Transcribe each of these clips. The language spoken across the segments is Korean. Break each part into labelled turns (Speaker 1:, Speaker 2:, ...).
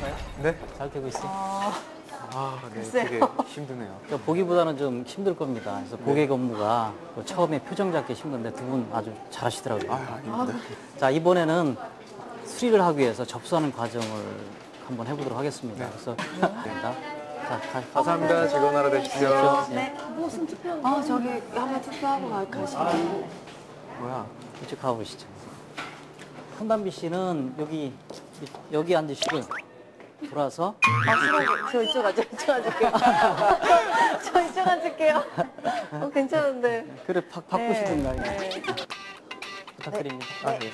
Speaker 1: 괜찮아요?
Speaker 2: 네?
Speaker 1: 잘 되고 있어요?
Speaker 2: 네,
Speaker 3: 글쎄요.
Speaker 2: 되게 힘드네요.
Speaker 1: 그러니까 보기보다는 좀 힘들 겁니다. 그래서 고객 업무가 처음에 표정 잡기 힘든데 두 분 아주 잘하시더라고요.
Speaker 2: 아닙니다.
Speaker 1: 자, 이번에는 수리를 하기 위해서 접수하는 과정을 한번 해보도록 하겠습니다. 그래서 자,
Speaker 2: 감사합니다. 즐거운 하루 되십시오.
Speaker 3: 네. 무슨 투표? 저기 한번 투표하고 가시면.
Speaker 2: 뭐야?
Speaker 1: 이쪽 가보시죠. 한담비 씨는 여기 앉으시고 돌아서
Speaker 3: 싫어요. 저 이쪽 앉을게요. 저 이쪽 앉을게요. 괜찮은데.
Speaker 1: 그래 바꾸시든가
Speaker 3: 네.
Speaker 1: 부탁드립니다.
Speaker 2: 네.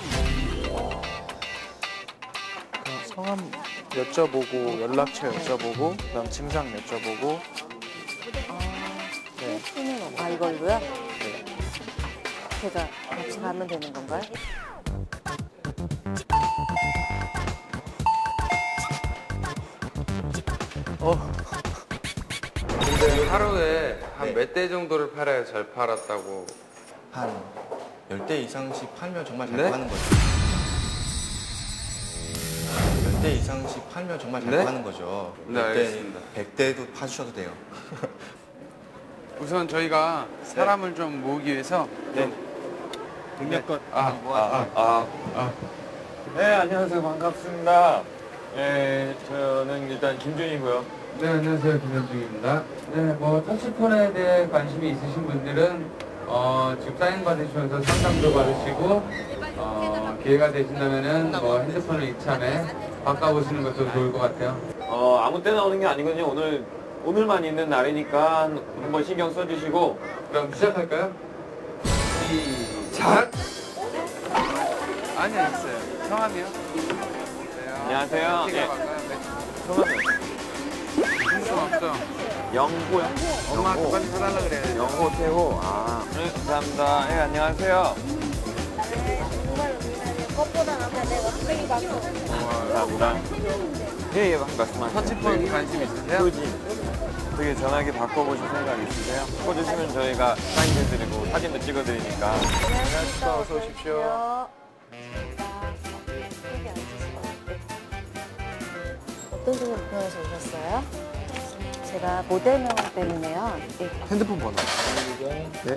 Speaker 2: 성함 여쭤보고 연락처 여쭤보고 그다음 증상 여쭤보고 네.
Speaker 3: 이걸로요?
Speaker 2: 네.
Speaker 3: 제가 같이 가면 되는 건가요?
Speaker 4: 근데 하루에 한
Speaker 5: 네.
Speaker 4: 몇 대 정도를 팔아야 잘 팔았다고?
Speaker 5: 한 10대 이상씩 팔면 정말 잘
Speaker 4: 네?
Speaker 5: 파는 거죠. 10대 이상씩 팔면 정말 잘
Speaker 4: 네?
Speaker 5: 파는 거죠.
Speaker 4: 네, 알겠습니다.
Speaker 5: 100대도 파주셔도 돼요.
Speaker 4: 우선 저희가 사람을 좀 모으기 위해서
Speaker 5: 등력권.
Speaker 6: 네, 안녕하세요. 반갑습니다. 네, 저는 일단 김준이고요.
Speaker 7: 네, 안녕하세요. 김현중입니다. 네, 뭐 터치폰에 대해 관심이 있으신 분들은 지금 사인 받으시면서 상담도 받으시고 기회가 되신다면은 뭐 핸드폰을 이참에 바꿔보시는 것도 좋을 것 같아요.
Speaker 6: 아무 때나 오는 게 아니거든요. 오늘만 있는 날이니까 한번 신경 써주시고.
Speaker 7: 그럼 시작할까요?
Speaker 4: 자. 아니 있어요. 성함이요?
Speaker 6: 안녕하세요.
Speaker 4: 네.
Speaker 6: 성함이
Speaker 4: 무슨 없어.
Speaker 6: 영호요?
Speaker 4: 엄마한테 빨리 사달라 그래야 돼.
Speaker 6: 영호, 태호. 네, 감사합니다. 네, 안녕하세요. 감사합니다. 예, 말씀하세요.
Speaker 4: 터치폰 관심 있으세요?
Speaker 6: 어떻게 전화기 바꿔보실 생각 있으세요? 꽂으시면 저희가 사인해드리고 사진도 찍어드리니까.
Speaker 2: 안녕하십니까. 어서 오십시오.
Speaker 3: 어떤 점이 불편해서 오셨어요? 제가 모델명 때문에요.
Speaker 2: 핸드폰 번호. 네.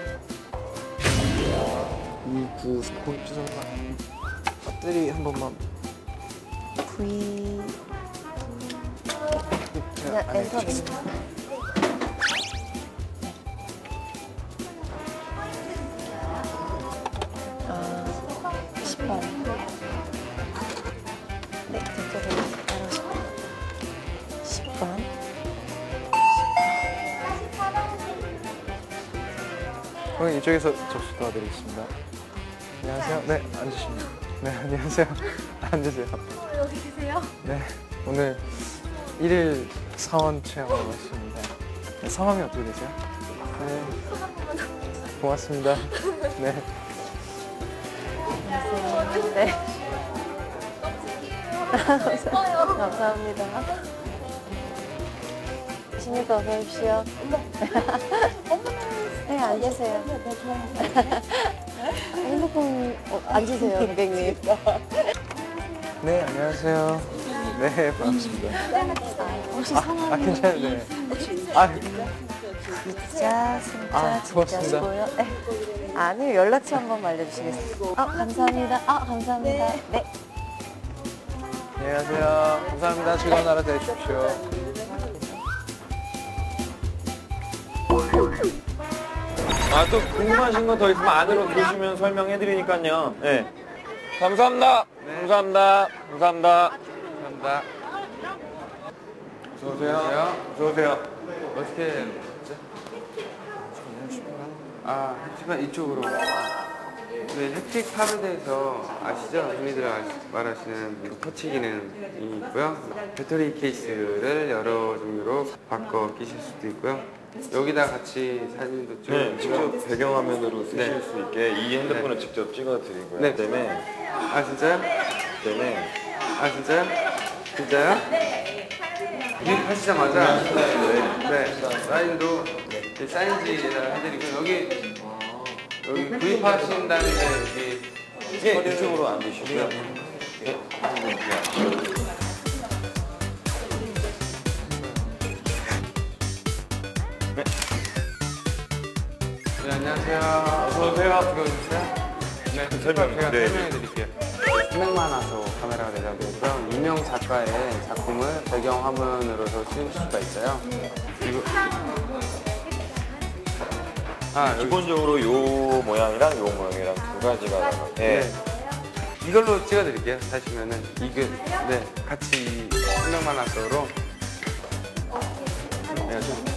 Speaker 2: 2990 배터리 한 번만.
Speaker 3: V 그냥
Speaker 2: 안
Speaker 3: 엔터
Speaker 2: 해주시겠어요?
Speaker 3: 누르세요. 아, 10번. 네, 그쪽으로 따라오시고 10번.
Speaker 2: 그럼 이쪽에서 접수 도와드리겠습니다. 안녕하세요. 네, 앉으시면. 네, 안녕하세요. 앉으세요.
Speaker 3: 여기 계세요?
Speaker 2: 네, 오늘 1일 사원 체험하고 왔습니다. 네, 성함이 어떻게 되세요? 네. 고맙습니다. 네.
Speaker 3: 네. 감사합니다. 신입도 어서 오십시오. 네, 앉으세요. 핸드폰 앉으세요, 고객님.
Speaker 2: 네, 안녕하세요. 네, 반갑습니다.
Speaker 3: 혹시 성함이
Speaker 2: 괜찮아요. 네.
Speaker 3: 진짜, 진짜,
Speaker 2: 고맙습니다.
Speaker 3: 고요 네. 아니요, 연락처 한번 알려주시겠어요? 감사합니다. 감사합니다. 네.
Speaker 2: 안녕하세요. 감사합니다. 즐거운 하루 되십시오.
Speaker 6: 또 궁금하신 거 더 있으면 안으로 들으시면 설명해드리니까요. 네. 감사합니다. 감사합니다. 감사합니다.
Speaker 4: 감사합니다.
Speaker 6: 어서오세요. 어서오세요.
Speaker 4: 어떻게 했죠? 혜택은 이쪽으로. 네, 혜택 팝에대해서 아시죠? 흔히들 말하시는 터치 기능이 있고요. 배터리 케이스를 여러 종류로 바꿔 끼실 수도 있고요. 여기다 같이 사진도 찍어.
Speaker 6: 네, 직접 배경화면으로 쓰실
Speaker 4: 네.
Speaker 6: 수 있게 이 핸드폰을 직접 찍어드리고요.
Speaker 4: 네.
Speaker 6: 그다음에
Speaker 4: 진짜요? 진짜요? 진짜요? 구입하시자마자 네, 사인도 사인지에다 해드리고 여기 구입하신 다음에 여기
Speaker 6: 이쪽으로 앉으시고요. 네.
Speaker 4: 안녕하세요. 어서 오세요. 들어오셨어요? 네, 제가 설명해 드릴게요. 선명만화소 카메라가 내장되고요. 유명 작가의 작품을 배경 화면으로 쓰실 수가 있어요. 그리고
Speaker 6: 기본적으로 요 모양이랑 요 모양이랑 두 가지가 나가요.
Speaker 4: 네. 이걸로 찍어드릴게요. 하시면은 이게 네 같이 선명만화소로. 네, 좀.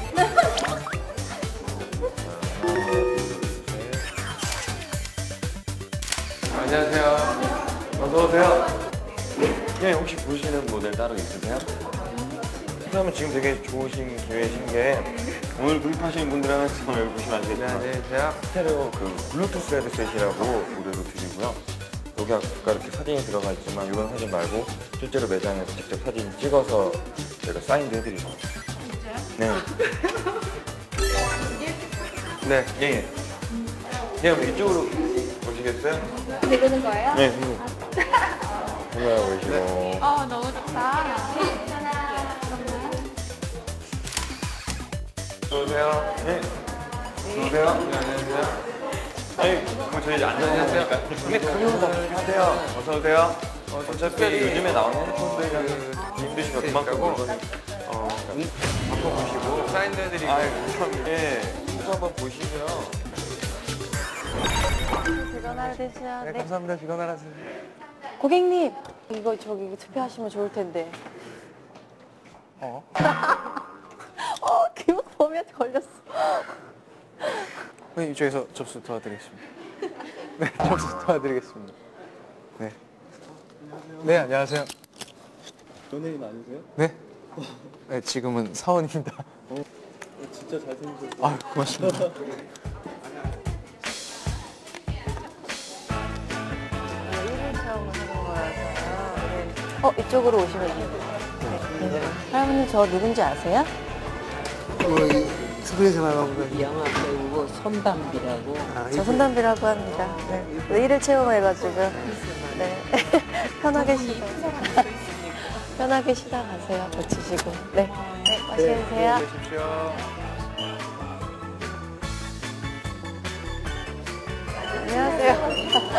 Speaker 4: 안녕하세요.
Speaker 6: 어서 오세요. 네, 혹시 보시는 모델 따로 있으세요? 그러면 지금 되게 좋으신 기회신 게 오늘 구입하시는 분들은 지금 여기 보시면 안 되지만
Speaker 4: 안녕하세요.
Speaker 6: 스테레오 그 블루투스 헤드셋이라고 무료로 드리고요. 여기 아까 이렇게 사진이 들어가 있지만 이런 사진 말고 실제로 매장에서 직접 사진 찍어서 제가 사인도 해드리죠. 네.
Speaker 4: 네.
Speaker 6: 예. 그냥 이쪽으로 보시겠어요?
Speaker 8: 되는 거예요?
Speaker 6: 네. 카메라 보시고.
Speaker 8: 너무 좋다.
Speaker 6: 어서오세요. 네. 어서오세요.
Speaker 4: 안녕하세요.
Speaker 6: 아니, 뭐 저희 앉아있으니까. 근데 가격은 다 비슷하세요. 어서오세요. 어차피 요즘에 나오는 핸드폰들은 힘드시면 그만큼
Speaker 4: 그러니까
Speaker 6: 물건이.
Speaker 4: 바꿔보시고 사인도 해드리고.
Speaker 6: 예. 이거 한번 보시고요.
Speaker 3: 전화를 대셔야
Speaker 2: 네,
Speaker 3: 네.
Speaker 2: 감사합니다. 비건 하세요.
Speaker 3: 고객님 이거 저기 투표하시면 좋을 텐데. 기분 보면 걸렸어.
Speaker 2: 네, 이쪽에서 접수 도와드리겠습니다. 네, 접수 도와드리겠습니다. 네. 네, 안녕하세요.
Speaker 5: 연예인 아니세요?
Speaker 2: 네. 네, 지금은 사원입니다.
Speaker 5: 진짜 잘생기셨어요.
Speaker 2: 아, 고맙습니다.
Speaker 3: 일일 체험을 하는 거라서요. 네. 이쪽으로 오시면 돼요. 네. 할머니 저 누군지 아세요?
Speaker 2: 스크린에서 나가보다.
Speaker 9: 영화 배우고 손담비라고.
Speaker 3: 저 손담비라고 합니다. 네. 일일 체험해가지고 네. 편하게 쉬다. 편하게 쉬다 가세요. 거치시고. 네. 네, 맛있게 드세요.
Speaker 2: 계십시오.
Speaker 3: 안녕하세요.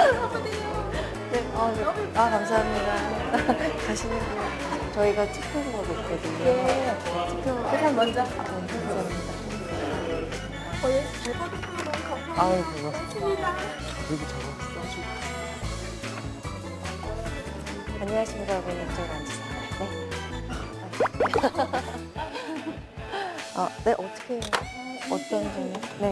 Speaker 3: 네, 감사합니다. 가시는 분 저희가 찍혀서 있거든요. 네, 찍혀. 회사 먼저. 감사합니다.
Speaker 8: 잘 받았어요. 너무 감사합니다.
Speaker 2: 아유, 고맙습니다. 여기
Speaker 3: 안녕하십니까. 여러분 이쪽으로 앉으세요. 네. 네, 어떻게, 어떤 점이? 네.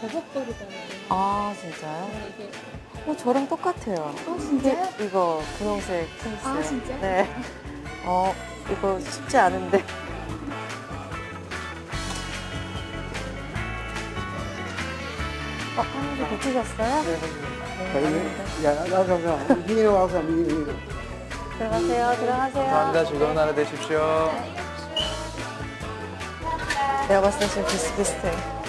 Speaker 3: 아, 진짜요? 저랑 똑같아요.
Speaker 8: 진짜요?
Speaker 3: 이거 분홍색 케이스.
Speaker 8: 아, 진짜?
Speaker 3: 네. 이거 쉽지 않은데. 하나도 고치셨어요? 들어가세요, 들어가세요.
Speaker 2: 감사합니다. 즐거운 하루 되십시오.
Speaker 3: 내가 봤을 때 지금 비슷비슷해.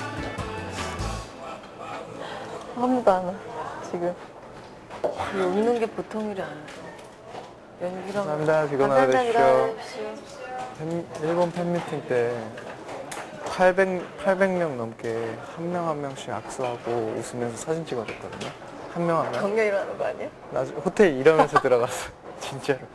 Speaker 3: 아무도 안 와, 지금. 웃는 게 보통 일이 아니야. 연기랑.
Speaker 2: 감사합니다. 즐거운 하루 되십시오. 일본 팬미팅 때 800명 넘게 한 명 한 명씩 악수하고 웃으면서 사진 찍어줬거든요. 한 명 한 명.
Speaker 3: 경려 일어나는 거 아니야?
Speaker 2: 나 호텔 이러면서 들어갔어. 진짜로.